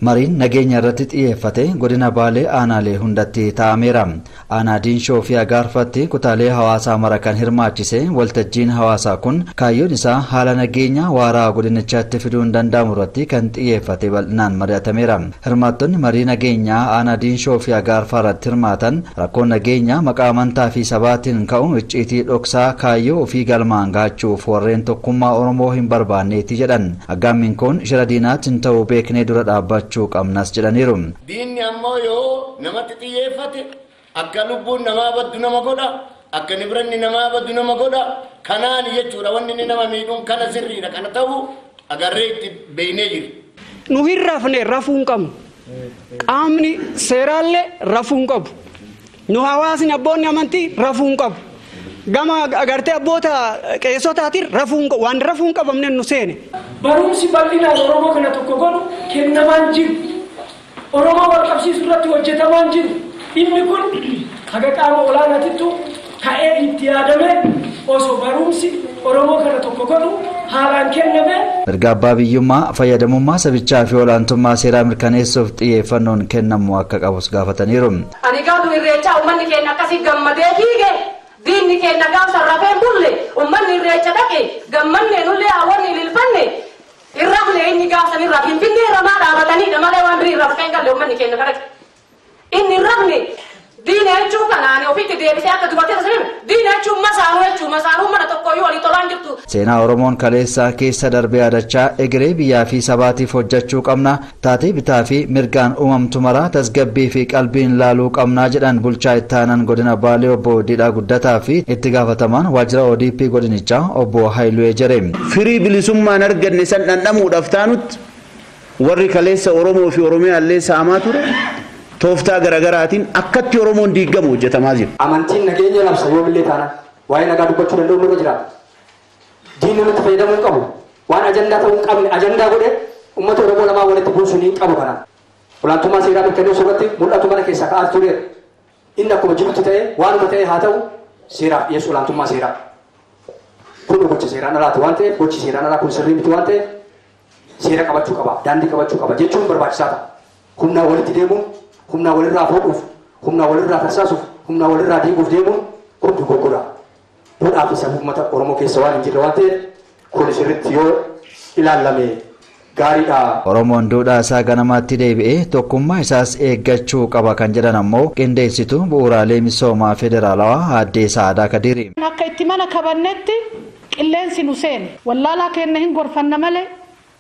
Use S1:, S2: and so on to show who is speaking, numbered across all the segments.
S1: Mariin nageenya irratti xiyyeeffate godina Baalee aanaalee hundatti taa'ameera. Aanaa Diinshoo fi Agaarfatti kutaalee hawaasaa mara kan hirmaachise waltajjiin hawaasaa kun kaayyoon isaa haala nageenya waaraa godinichaatti fiduun danda'amu irratti kan xiyyeeffate bal'inaan mari'atameera. Hirmaattonni marii nageenyaa aanaa Diinshoo fi Agaarfaa irratti hirmaatan rakkoon nageenyaa maqaa amantaa fi sabaatiin ka'uun icciitii dhoksaa kaayyoo ofii galmaan gaachuuf warreen tokkummaa Oromoo hin barbaanneeti jedhan. Aggaammiin kun shira diinaatiin ta'uu beeknee dura dhaabbachuu qabnas jedhaniiru.
S2: Diinni ammoo yoo namatti xiyyeeffate akka lubbuun namaa baddu nama godha, akka nibranni namaa baddu nama godha. Kanaan jechuudha wanni inni nama miidhuun kana sirriidha. Kana ta'uu agarree itti beeynee jiru.
S3: Nu hin rafne rafuu hin qabnu. Qaamni seeraallee rafuu hin qabu. Nu hawaasni abboonni amantii rafuu hin qabu. Gama agartee abboota qeessotaatiin waan rafuu hin qabamne nu seene.
S4: Barumsi bal'inaan Oromoo kana tokko godhu kennamaan jiru. Oromoo wal qabsiisuu irratti hojjetamaan jiru. Inni kun haga qaama olaanaatittu ka'ee itti yaadame osoo barumsi Oromoo kana tokko godhu haalaan kenname.
S1: Mirga abbaa biyyummaa fayyadamummaa sabichaa fi olaantummaa seeraa mirkaneessuuf xiyyeeffannoon kennamu akka qabus gaafataniiru.
S5: Ani gaadu irreechaa uummanni keenya akkasii gammadee fiige diinni keenya gaafsa rafee bulle uummanni irreecha dhaqe gammannee nullee hawwanni ililfanne irrafne inni gaafsan irraa finfinnee ramaa dhaabataniidha malee waan birii irraa dhaqee galle uummanni keenya kadhate. Inni rafne diina jechuun kanaan ofiitti deebisee akka dubartii taasifamu diina jechuun masaanuu mana tokko yoo walii tolaan jirtu.
S1: Seenaa Oromoon kaleessaa keessa darbee yaadachaa egeree biyyaa fi sabaatiif hojjechuu qabna. Taatee bitaa fi mirgaan uumamtu maraa tasgabbii fi qalbiin laaluu qabnaa jedhan bulchaa ittaanan godina Baalee obbo Didhaa Guddataa fi itti gaafatamaan waajjira ODP godinichaa obbo Haayiluu Ejeree.
S6: Firii bilisummaan arganne san dhandhamuudhaaf taanutti warri kaleessa Oromoo fi Oromiyaa illee saamaa ture. Tooftaa garaagaraatiin akkatti Oromoon diigamu hojjetamaa jira.
S7: Amantiin nageenya labsa yoomillee taana waa'ee nagaa dubbachuu danda'u nurra jira. Diinni nutti fayyadamuu qabu waan ajandaa ta'uu hin qabne ajandaa godhe uummata Oromoo lamaa walitti buusuu ni qabu kana. Olaantummaa seeraa mirkaneessuu irratti mul'atu mana keessaa ka'aa tureera. Inni akkuma jirutti ta'e waanuma ta'e haa ta'u seeraaf dhiyeessu olaantummaa seeraa. Kun gocha seeraan alaati waan ta'eef gochi seeraan alaa kun sirrii miti waan ta'eef seera qabachuu qaba daandii qabachuu qaba jechuun barbaachisaa ta'a. Humnaa walitti deemuun humna walirraa fuudhuuf, humna walirraa tarsaasuuf, humna walirraa diiguuf deemuun kun dogoggora. Duudhaa fi safuu uummata Oromoo keessa waan hin jirre waan ta'eef kun sirriitti yoo ilaallame gaariidha.
S1: Oromoon duudhaa isaa ganamaatti deebi'ee tokkummaa isaas eeggachuu qaba kan jedhan ammoo qindeessituu bu'uuraalee misoomaa federaalawaa Aaddee Saadaa Kadiiri.
S8: Akka itti mana qabannetti qilleensi nu seene wallaalaa keenya hin gorfanna malee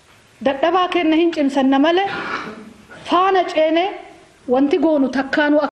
S8: dadhabaa keenya hin cimsanna malee faana ceenee wanti goonu takkaanuu